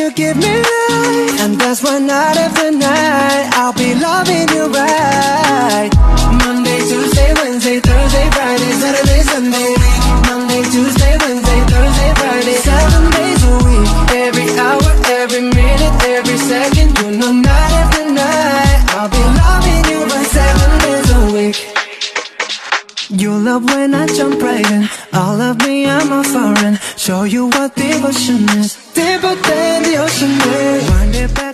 Give me life, and that's why night after night I'll be loving you right. Monday, Tuesday, Wednesday, Thursday, Friday, Saturday, Sunday. Monday, Tuesday, Wednesday, Thursday, Friday, 7 days a week. Every hour, every minute, every second. You know night after night I'll be loving you right 7 days a week. You love when I jump right in. All of me, I'm a foreign. Show you what devotion is. Deeper than the ocean is. Wind it back.